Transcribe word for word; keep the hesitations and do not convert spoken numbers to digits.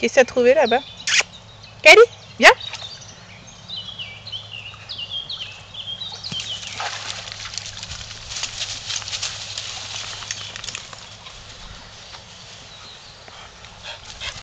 Qu'est-ce que tu as trouvé là-bas? Cali, viens!